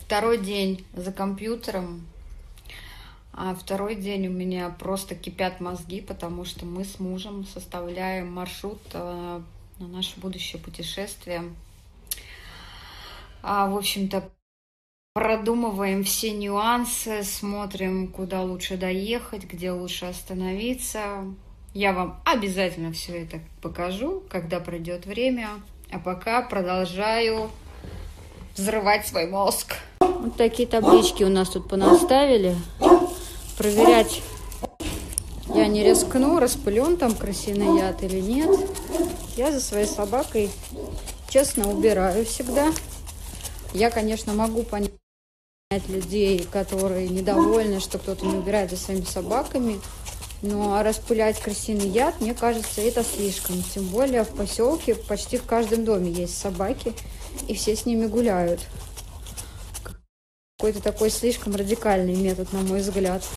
Второй день за компьютером, а второй день у меня просто кипят мозги, потому что мы с мужем составляем маршрут на наше будущее путешествие. В общем-то, продумываем все нюансы, смотрим, куда лучше доехать, где лучше остановиться. Я вам обязательно все это покажу, когда придет время. А пока продолжаю взрывать свой мозг. Вот такие таблички у нас тут понаставили. Проверять я не рискну, распылен там крысиный яд или нет. Я за своей собакой честно убираю всегда. Я, конечно, могу понять людей, которые недовольны, что кто-то не убирает за своими собаками. Но распылять крысиный яд, мне кажется, это слишком. Тем более в поселке почти в каждом доме есть собаки, и все с ними гуляют. Какой-то такой слишком радикальный метод, на мой взгляд.